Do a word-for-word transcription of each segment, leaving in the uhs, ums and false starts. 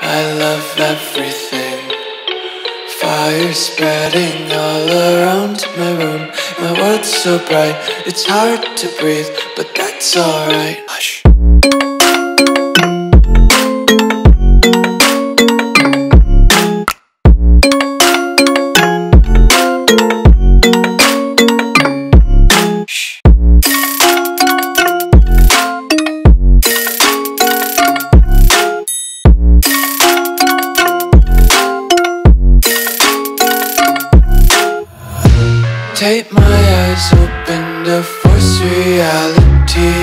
I love everything. Fire spreading all around my room. My world's so bright, it's hard to breathe, but that's alright. Hush. Take my eyes open to force reality.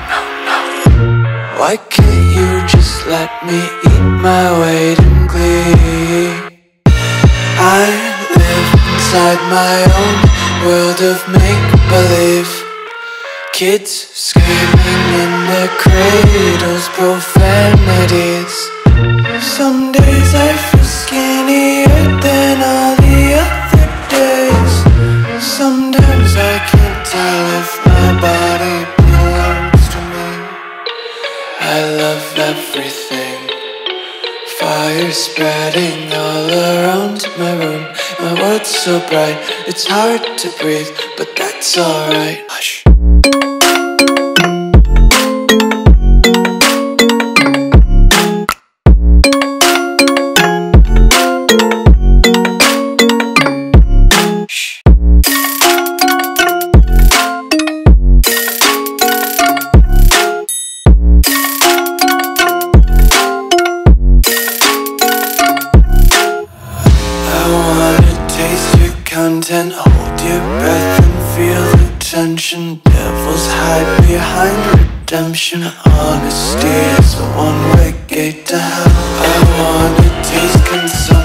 Why can't you just let me eat my weight in glee? I live inside my own world of make-believe. Kids screaming in their cradles, profanities. Some days I feel skinnier than all the other days. Sometimes I can't tell if my body belongs to me. I love everything. Fire spreading all around my room. My world's so bright, it's hard to breathe, but that's alright. Hush. Content, hold your breath and feel the tension. Devils hide behind redemption. Honesty is a one-way gate to hell. I wanna taste consumption.